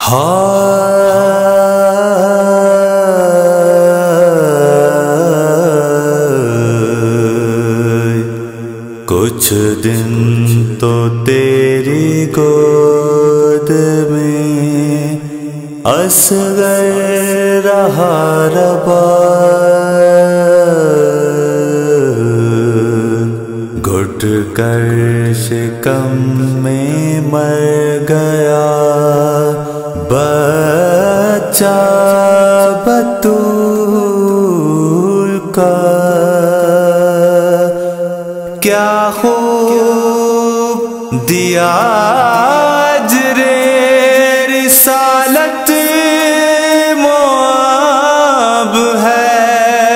کچھ دن تو تیری گود میں اصغر رہا ربا، گھٹ کر شکم میں مر گیا بچہ بطول کا، کیا خوب دیا اجر رسالت مواب ہے،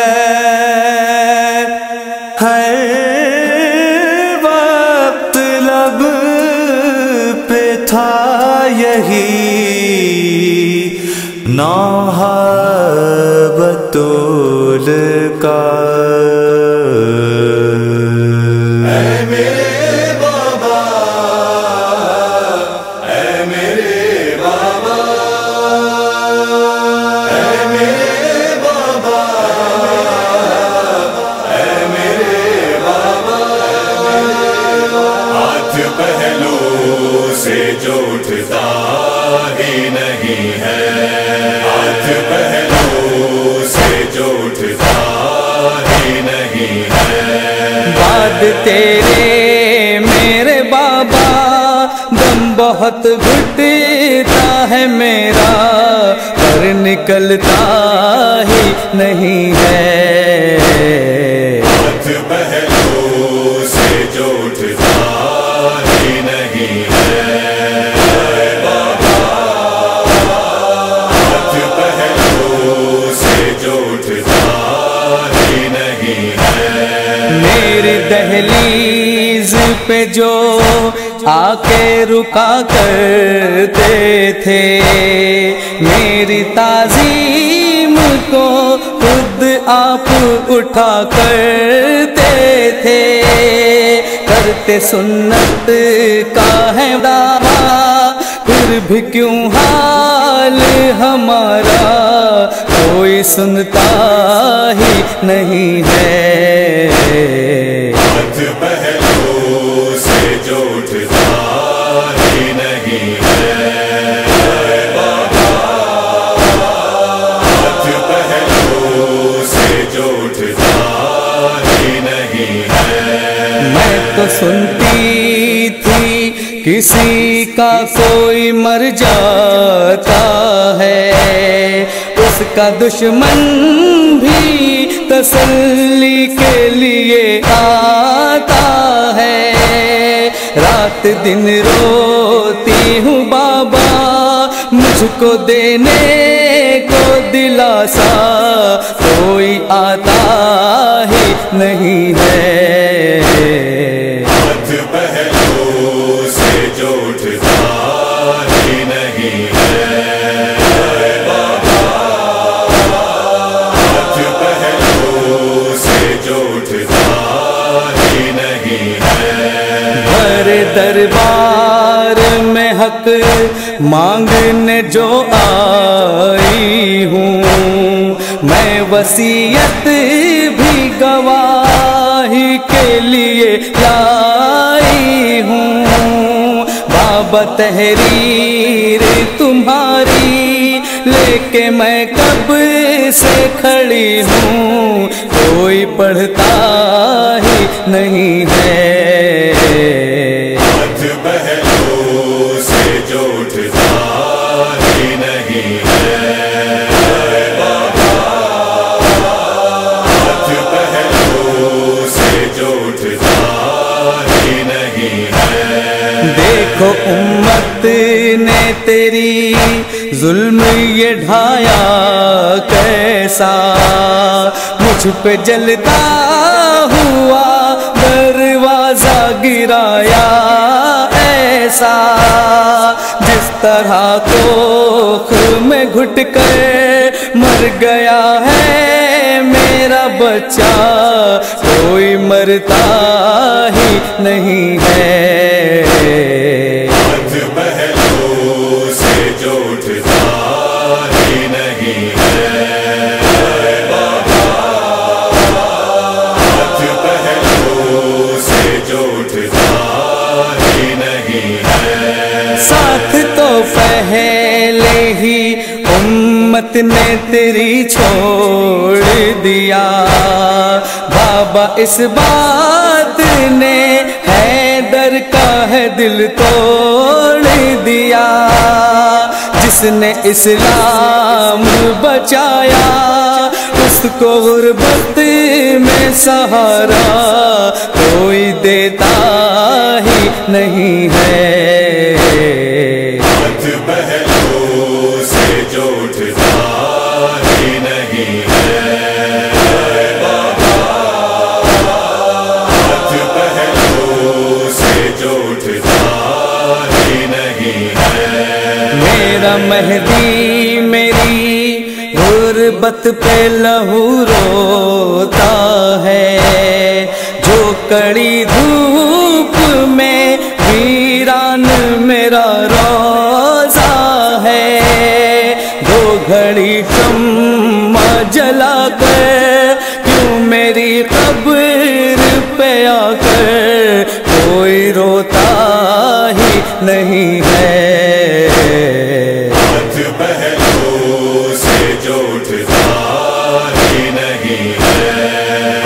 ہر وقت لب پہ تھا یہی نوحہ بطول کا۔ پہلو سے جو اٹھتا ہی نہیں ہے، ہاتھ پہلو سے جو اٹھتا ہی نہیں ہے، بعد تیرے میرے بابا دم بہت گھٹتا ہے میرا، پر نکلتا ہی نہیں ہے، ہاتھ پہلو سے جو اٹھتا ہی نہیں ہے، بابا ہاتھ پہلو سے جو اٹھتا ہی نہیں ہے، میری دہلیز پہ جو آ کے رکا کرتے تھے، میری تعظیم کو خود آپ اٹھا کرتے تھے، کرتے سنت کا ہے دعویٰ، پھر بھی کیوں حال ہمارا کوئی سنتا ہی نہیں ہے، ہاتھ پہلو سے جو اٹھتا ہی نہیں ہے، بابا ہاتھ پہلو سے جو اٹھتا ہی نہیں ہے، میں تو سنتی تھی کسی کا کوئی مر جاتا ہے، اس کا دشمن بھی تسلی کے لیے آتا ہے، رات دن روتی ہوں بابا مجھ کو دینے کو دلاسا کوئی آتا ہی نہیں ہے، ہاتھ پہلو سے جو اٹھتا ہی نہیں ہے، بابا ہاتھ پہلو سے جو اٹھتا ہی نہیں ہے، بھرے دربار میں حق مانگنے جو آئی ہوں، میں وصیت بھی گواہی کے لیے لائی ہوں، بابا تحریر تمہاری لے کے میں کب سے کھڑی ہوں، کوئی پڑھتا ہی نہیں ہے، ہاتھ پہلو سے جو اٹھتا ہی نہیں ہے، بابا ہاتھ پہلو سے جو اٹھتا ہی نہیں ہے، دیکھو امت نے تیری ظلم یہ ڈھایا کیسا، مجھ پہ جلتا ہوا دروازہ گرایا ایسا، جس طرح کوکھ میں گھٹ کر مر گیا ہے میرا بچہ، کوئی مرتا ہی نہیں ہے، ہاتھ پہلو سے جو اٹھتا پہلے ہی امت نے تیری چھوڑ دیا، بابا اس بات نے حیدر کا ہے دل توڑ دیا، جس نے اسلام بچایا اس کو غربت میں سہارا کوئی دیتا ہی نہیں ہے، ہاتھ پہلو سے جو اٹھتا ہی نہیں ہے، ہاتھ پہلو سے جو اٹھتا ہی نہیں ہے، میرا مہدی میری غربت پہ لہو روتا ہے، جو کڑی دھوپ میں ویران میرا روزہ ہے، دو گھڑی شمع جلا کر کیوں میری قبر پہ آ کر کوئی روتا ہی نہیں ہے، ہاتھ پہلو سے جو اٹھتا ہی نہیں ہے،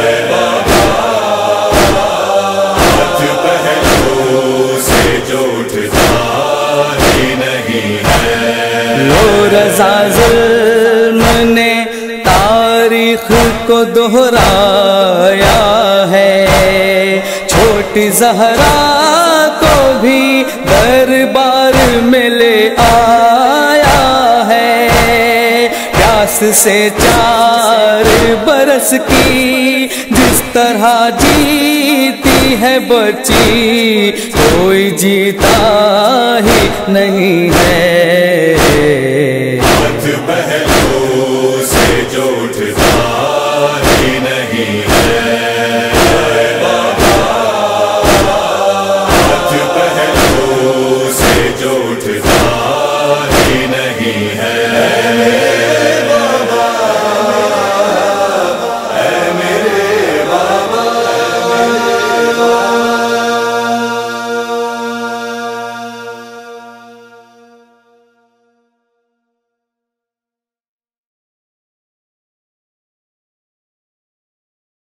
ہاتھ پہلو سے جو اٹھتا ہی نہیں ہے، لو رضا ظلم نے تاریخ کو دہرایا ہے، چھوٹی زہرا کو بھی دربار میں لے آیا ہے، پیاس سے 4 برس کی جس طرح جیتی ہے بچی کوئی جیتا ہی نہیں ہے،